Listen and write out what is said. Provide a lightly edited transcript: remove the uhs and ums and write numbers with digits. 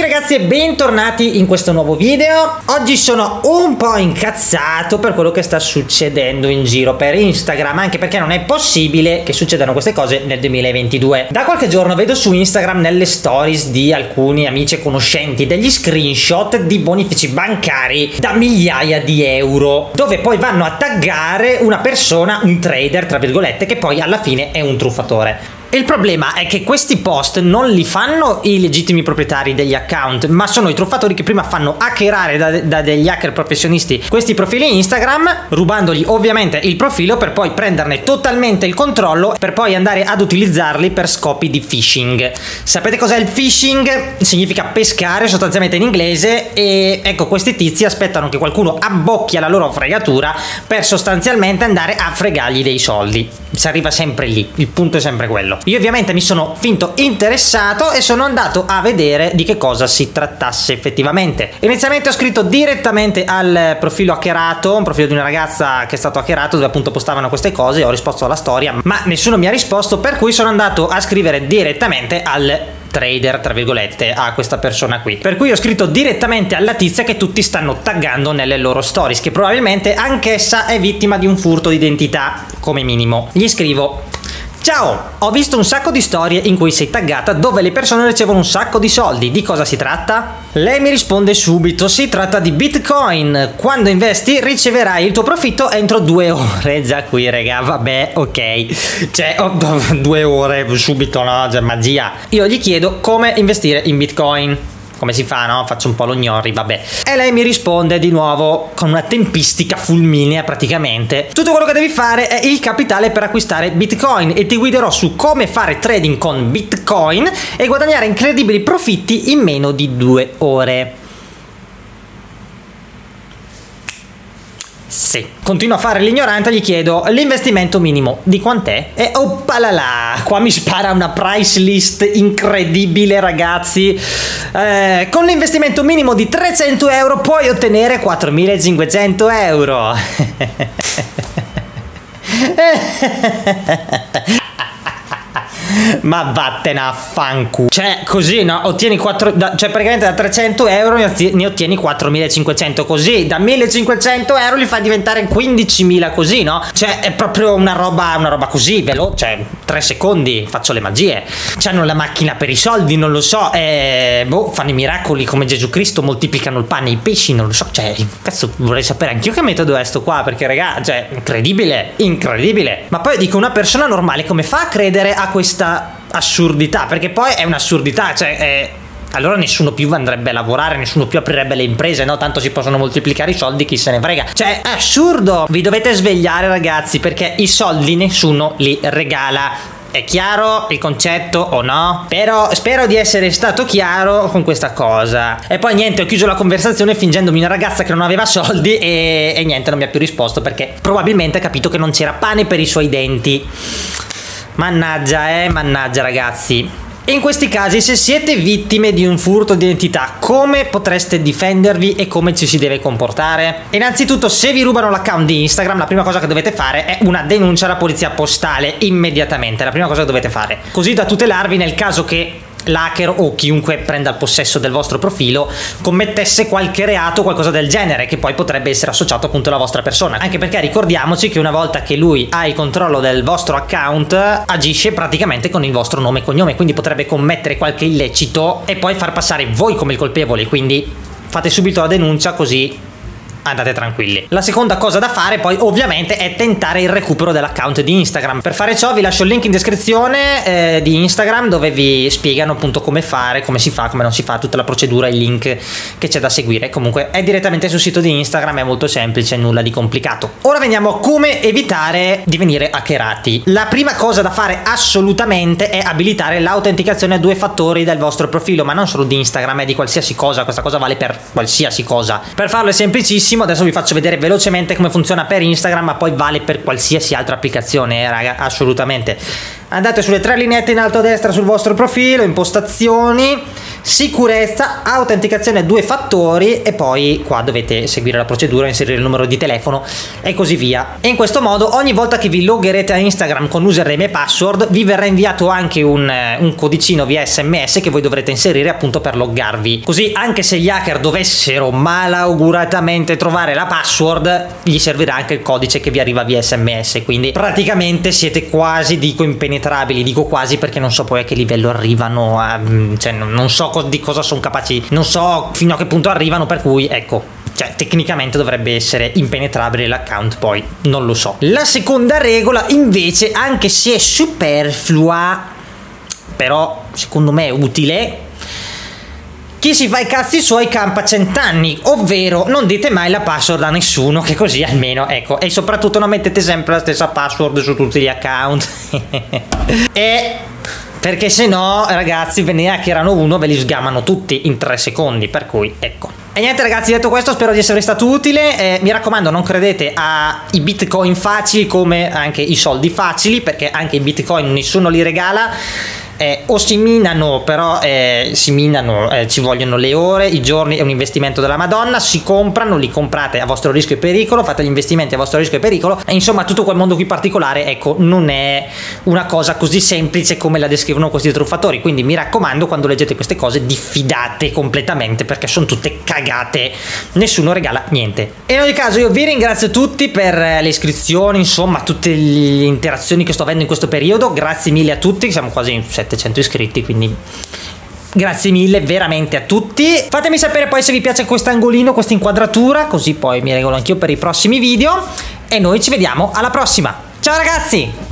ragazzi e bentornati in questo nuovo video. Oggi sono un po' incazzato per quello che sta succedendo in giro per Instagram, anche perché non è possibile che succedano queste cose nel 2022. Da qualche giorno vedo su Instagram nelle stories di alcuni amici e conoscenti degli screenshot di bonifici bancari da migliaia di euro, dove poi vanno a taggare una persona, un trader tra virgolette, che poi alla fine è un truffatore. Il problema è che questi post non li fanno i legittimi proprietari degli account, ma sono i truffatori che prima fanno hackerare da degli hacker professionisti questi profili Instagram, rubandogli ovviamente il profilo per poi prenderne totalmente il controllo, per poi andare ad utilizzarli per scopi di phishing. Sapete cos'è il phishing? Significa pescare sostanzialmente in inglese, e ecco, questi tizi aspettano che qualcuno abbocchia la loro fregatura per sostanzialmente andare a fregargli dei soldi. Si arriva sempre lì, il punto è sempre quello. Io ovviamente mi sono finto interessato e sono andato a vedere di che cosa si trattasse effettivamente. Inizialmente ho scritto direttamente al profilo hackerato, un profilo di una ragazza che è stato hackerato, dove appunto postavano queste cose, ho risposto alla storia, ma nessuno mi ha risposto, per cui sono andato a scrivere direttamente al trader tra virgolette, a questa persona qui, per cui ho scritto direttamente alla tizia che tutti stanno taggando nelle loro stories, che probabilmente anch'essa è vittima di un furto d'identità come minimo. Gli scrivo: ciao, ho visto un sacco di storie in cui sei taggata dove le persone ricevono un sacco di soldi, di cosa si tratta? Lei mi risponde subito: si tratta di Bitcoin, quando investi riceverai il tuo profitto entro 2 ore. Già qui raga, vabbè, ok, cioè 2 ore subito, no, già magia. Io gli chiedo come investire in Bitcoin, come si fa, no? Faccio un po' lo gnori, vabbè. E lei mi risponde di nuovo con una tempistica fulminea praticamente: tutto quello che devi fare è il capitale per acquistare Bitcoin e ti guiderò su come fare trading con Bitcoin e guadagnare incredibili profitti in meno di 2 ore. Sì. Continuo a fare l'ignorante, gli chiedo l'investimento minimo di quant'è e oppalala, qua mi spara una price list incredibile ragazzi. Con l'investimento minimo di 300 euro puoi ottenere 4500 euro. Ma vattene a fanculo. Cioè così, no? Ottieni 4, cioè praticamente da 300 euro ne ottieni 4500, così da 1500 euro li fai diventare 15.000, così, no? Cioè è proprio una roba così veloce, cioè 3 secondi faccio le magie. C'hanno la macchina per i soldi, non lo so, boh, fanno i miracoli come Gesù Cristo, moltiplicano il pane e i pesci, non lo so, cioè cazzo, vorrei sapere anch'io che metodo è sto qua, perché raga, cioè incredibile, incredibile. Ma poi dico, una persona normale come fa a credere a questa assurdità? Perché poi è un'assurdità, cioè allora nessuno più andrebbe a lavorare, nessuno più aprirebbe le imprese, no? Tanto si possono moltiplicare i soldi, chi se ne frega. Cioè è assurdo. Vi dovete svegliare ragazzi, perché i soldi nessuno li regala. È chiaro il concetto o no? Però spero di essere stato chiaro con questa cosa. E poi niente, ho chiuso la conversazione fingendomi una ragazza che non aveva soldi e niente, non mi ha più risposto, perché probabilmente ha capito che non c'era pane per i suoi denti. Mannaggia, mannaggia ragazzi. In questi casi, se siete vittime di un furto di identità, come potreste difendervi e come ci si deve comportare? Innanzitutto, se vi rubano l'account di Instagram, la prima cosa che dovete fare è una denuncia alla polizia postale immediatamente, la prima cosa che dovete fare, così da tutelarvi nel caso che l'hacker o chiunque prenda il possesso del vostro profilo commettesse qualche reato o qualcosa del genere, che poi potrebbe essere associato appunto alla vostra persona. Anche perché ricordiamoci che una volta che lui ha il controllo del vostro account, agisce praticamente con il vostro nome e cognome, quindi potrebbe commettere qualche illecito e poi far passare voi come il colpevole. Quindi fate subito la denuncia, così andate tranquilli. La seconda cosa da fare poi ovviamente è tentare il recupero dell'account di Instagram. Per fare ciò vi lascio il link in descrizione di Instagram, dove vi spiegano appunto come fare, come si fa, come non si fa, tutta la procedura, il link che c'è da seguire. Comunque è direttamente sul sito di Instagram, è molto semplice, nulla di complicato. Ora veniamo a come evitare di venire hackerati. La prima cosa da fare assolutamente è abilitare l'autenticazione a 2 fattori del vostro profilo, ma non solo di Instagram, è di qualsiasi cosa. Questa cosa vale per qualsiasi cosa. Per farlo è semplicissimo. Adesso vi faccio vedere velocemente come funziona per Instagram, ma poi vale per qualsiasi altra applicazione, raga, assolutamente. Andate sulle 3 lineette in alto a destra sul vostro profilo, impostazioni, sicurezza, autenticazione a 2 fattori e poi qua dovete seguire la procedura, inserire il numero di telefono e così via. E in questo modo ogni volta che vi loggerete a Instagram con username e password vi verrà inviato anche un codicino via SMS che voi dovrete inserire appunto per loggarvi. Così anche se gli hacker dovessero malauguratamente trovare la password, gli servirà anche il codice che vi arriva via SMS. Quindi praticamente siete quasi, dico impenetrabili, dico quasi perché non so poi a che livello arrivano, cioè non so di cosa sono capaci, non so fino a che punto arrivano, per cui ecco. Cioè, tecnicamente dovrebbe essere impenetrabile l'account, poi non lo so. La seconda regola, invece, anche se è superflua, però secondo me è utile: chi si fa i cazzi suoi campa 100 anni, ovvero non dite mai la password a nessuno, che così almeno, ecco, e soprattutto non mettete sempre la stessa password su tutti gli account. E perché se no, ragazzi, ve ne hackerano uno, ve li sgamano tutti in 3 secondi, per cui ecco. E niente ragazzi, detto questo, spero di essere stato utile. Mi raccomando, non credete ai bitcoin facili come anche i soldi facili, perché anche i bitcoin nessuno li regala. O si minano, però si minano, ci vogliono le ore, i giorni, è un investimento della Madonna. Si comprano, li comprate a vostro rischio e pericolo, fate gli investimenti a vostro rischio e pericolo, e insomma tutto quel mondo qui particolare, ecco, non è una cosa così semplice come la descrivono questi truffatori. Quindi mi raccomando, quando leggete queste cose diffidate completamente, perché sono tutte cagate, nessuno regala niente. E in ogni caso io vi ringrazio tutti per le iscrizioni, insomma tutte le interazioni che sto avendo in questo periodo. Grazie mille a tutti, siamo quasi in 700 iscritti, quindi grazie mille veramente a tutti. Fatemi sapere poi se vi piace quest'angolino, questa inquadratura, così poi mi regolo anch'io per i prossimi video, e noi ci vediamo alla prossima. Ciao ragazzi!